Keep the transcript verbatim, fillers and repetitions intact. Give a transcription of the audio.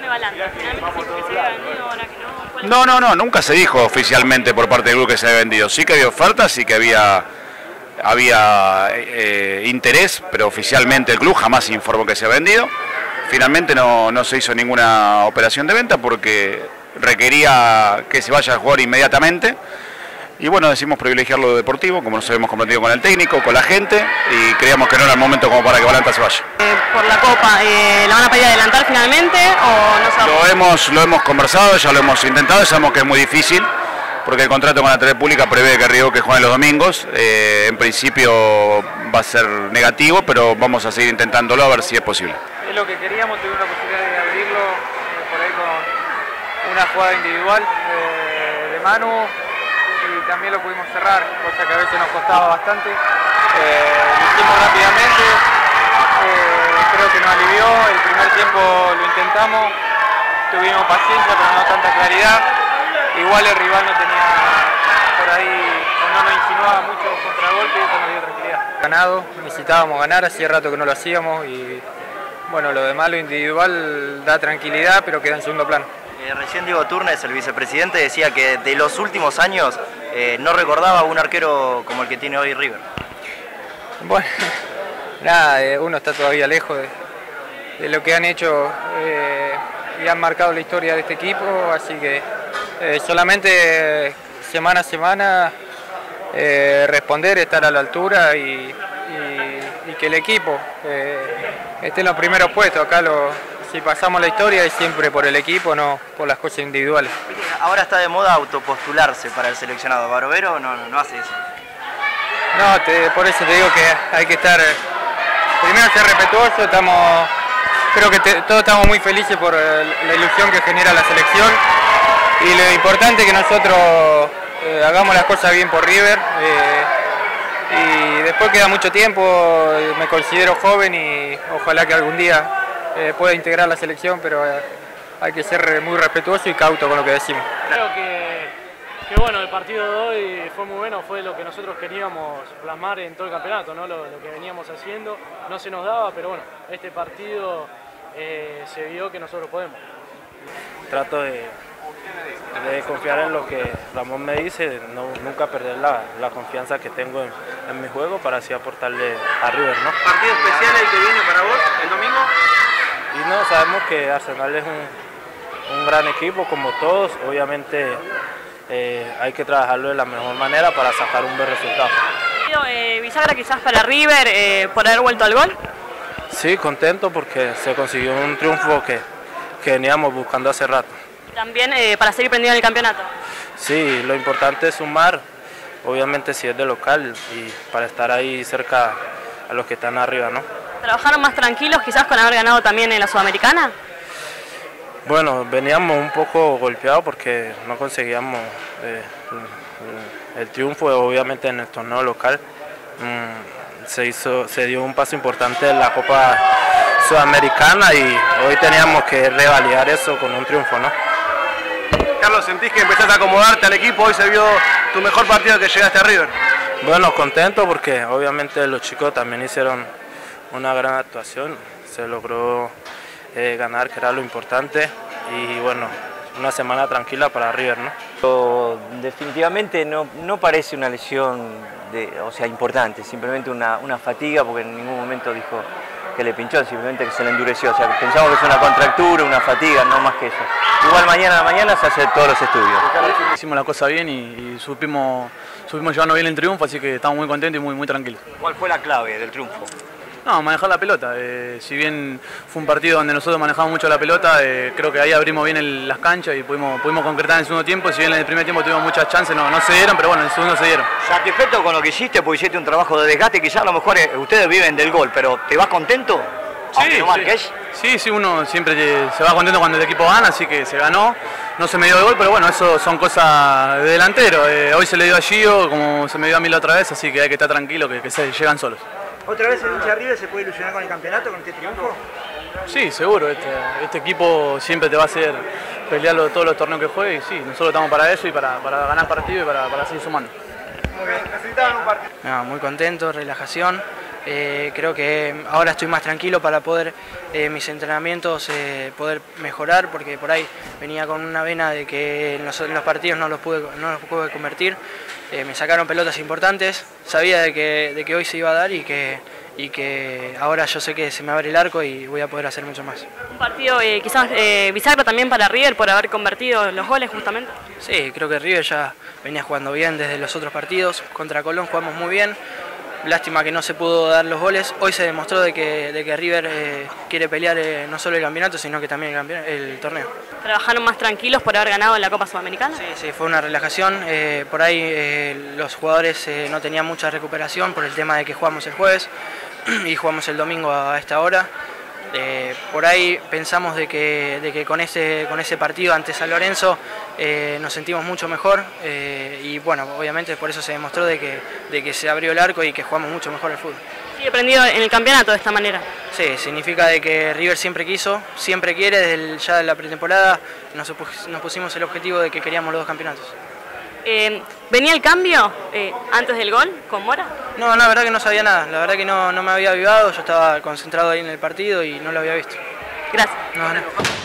Balanta? Finalmente se dijo que se había vendido, ahora que no. No, no, no, nunca se dijo oficialmente por parte del club que se había vendido. Sí que había ofertas, sí que había, había eh, interés, pero oficialmente el club jamás informó que se había vendido. Finalmente no, no se hizo ninguna operación de venta porque requería que se vaya a jugar inmediatamente. Y bueno, decidimos privilegiar lo deportivo, como nos habíamos comprometido con el técnico, con la gente, y creíamos que no era el momento como para que Balanta se vaya. Eh, por la Copa, eh, ¿la van a pedir adelantar finalmente o no sabemos? Lo hemos, lo hemos conversado, ya lo hemos intentado, sabemos que es muy difícil, porque el contrato con la Tele Pública prevé que River que juegue los domingos. Eh, en principio va a ser negativo, pero vamos a seguir intentándolo a ver si es posible. Es lo que queríamos, tuvimos la posibilidad de abrirlo eh, por ahí con una jugada individual eh, de Manu. Y también lo pudimos cerrar, cosa que a veces nos costaba bastante. Eh, lo hicimos rápidamente, eh, creo que nos alivió, el primer tiempo lo intentamos, tuvimos paciencia pero no tanta claridad. Igual el rival no tenía por ahí, o no nos insinuaba mucho contragolpe y eso nos dio tranquilidad. Ganado, necesitábamos ganar, hacía rato que no lo hacíamos y bueno, lo demás, lo individual da tranquilidad pero queda en segundo plano. Eh, recién Diego Turnes, el vicepresidente, decía que de los últimos años eh, no recordaba un arquero como el que tiene hoy River. Bueno, nada, eh, uno está todavía lejos de, de lo que han hecho eh, y han marcado la historia de este equipo, así que eh, solamente eh, semana a semana eh, responder, estar a la altura y, y, y que el equipo eh, esté en los primeros puestos. Acá lo... Si pasamos la historia es siempre por el equipo, no por las cosas individuales. Ahora está de moda autopostularse para el seleccionado. ¿Barovero no, no, no hace eso? No, te, por eso te digo que hay que estar, primero ser respetuoso, estamos, creo que te, todos estamos muy felices por la ilusión que genera la selección y lo importante es que nosotros eh, hagamos las cosas bien por River eh, y después queda mucho tiempo, me considero joven y ojalá que algún día Eh, pueda integrar la selección, pero eh, hay que ser muy respetuoso y cauto con lo que decimos. Creo que, que bueno, el partido de hoy fue muy bueno, fue lo que nosotros queríamos plasmar en todo el campeonato, ¿no? lo, lo que veníamos haciendo, no se nos daba, pero bueno, este partido eh, se vio que nosotros podemos. Trato de, de confiar en lo que Ramón me dice, no, nunca perder la, la confianza que tengo en, en mi juego para así aportarle a River, ¿no? ¿Partido especial el que viene para vos el domingo? Y no, sabemos que Arsenal es un, un gran equipo como todos, obviamente eh, hay que trabajarlo de la mejor manera para sacar un buen resultado. Eh, ¿Bisagra quizás para River eh, por haber vuelto al gol? Sí, contento porque se consiguió un triunfo que, que veníamos buscando hace rato. También eh, para seguir prendido en el campeonato. Sí, lo importante es sumar, obviamente si es de local y para estar ahí cerca a los que están arriba, ¿no? ¿Trabajaron más tranquilos quizás con haber ganado también en la Sudamericana? Bueno, veníamos un poco golpeados porque no conseguíamos eh, el, el triunfo, obviamente en el torneo local. Mm, se, hizo, se dio un paso importante en la Copa Sudamericana y hoy teníamos que revalidar eso con un triunfo, ¿no? Carlos, ¿sentís que empezaste a acomodarte al equipo? Hoy se vio tu mejor partido que llegaste a River. Bueno, contento porque obviamente los chicos también hicieron una gran actuación, se logró eh, ganar, que era lo importante, y bueno, una semana tranquila para River, ¿no? Pero definitivamente no, no parece una lesión de, o sea, importante, simplemente una, una fatiga, porque en ningún momento dijo que le pinchó, simplemente que se le endureció, o sea, pensamos que es una contractura, una fatiga, no más que eso. Igual mañana a la mañana se hacen todos los estudios. Hicimos la cosa bien y, y supimos, supimos llevarnos bien el triunfo, así que estamos muy contentos y muy, muy tranquilos. ¿Cuál fue la clave del triunfo? No, manejar la pelota. Eh, si bien fue un partido donde nosotros manejamos mucho la pelota, eh, creo que ahí abrimos bien el, las canchas y pudimos, pudimos concretar en el segundo tiempo. Si bien en el primer tiempo tuvimos muchas chances, no, no se dieron, pero bueno, en el segundo se dieron. ¿Satisfecho con lo que hiciste? Porque hiciste un trabajo de desgaste, quizás a lo mejor eh, ustedes viven del gol, pero ¿te vas contento? Sí, no sí. sí, sí, uno siempre se va contento cuando el equipo gana, así que se ganó. No se me dio el gol, pero bueno, eso son cosas de delantero. Eh, hoy se le dio a Gio, como se me dio a mí la otra vez, así que hay que estar tranquilo, que, que se llegan solos. ¿Otra vez el hincha River se puede ilusionar con el campeonato, con este triunfo? Sí, seguro. Este, este equipo siempre te va a hacer pelear todos los torneos que juegue y sí, nosotros estamos para eso y para, para ganar partidos y para, para seguir sumando. Muy bien, necesitaban un partido. No, muy contento, relajación, Eh, creo que ahora estoy más tranquilo para poder eh, mis entrenamientos eh, poder mejorar, porque por ahí venía con una vena de que en los, en los partidos no los pude, no los pude convertir. Eh, me sacaron pelotas importantes, sabía de que, de que hoy se iba a dar y que, y que ahora yo sé que se me abre el arco y voy a poder hacer mucho más. Un partido eh, quizás eh, bisagra también para River por haber convertido los goles justamente. Sí, creo que River ya venía jugando bien desde los otros partidos. Contra Colón jugamos muy bien. Lástima que no se pudo dar los goles. Hoy se demostró de que, de que River eh, quiere pelear eh, no solo el campeonato, sino que también el, campeón, el torneo. ¿Trabajaron más tranquilos por haber ganado en la Copa Sudamericana? Sí, sí, fue una relajación. Eh, por ahí eh, los jugadores eh, no tenían mucha recuperación por el tema de que jugamos el jueves y jugamos el domingo a esta hora. Eh, por ahí pensamos de que, de que con, ese, con ese partido ante San Lorenzo eh, nos sentimos mucho mejor eh, y bueno, obviamente por eso se demostró de que, de que se abrió el arco y que jugamos mucho mejor al fútbol. ¿Sigue prendido en el campeonato de esta manera? Sí, significa de que River siempre quiso, siempre quiere, desde el, ya de la pretemporada nos, nos pusimos el objetivo de que queríamos los dos campeonatos. Eh, ¿Venía el cambio eh, antes del gol con Mora? No, la verdad que no sabía nada, la verdad que no, no me había avivado, yo estaba concentrado ahí en el partido y no lo había visto. Gracias. No, no.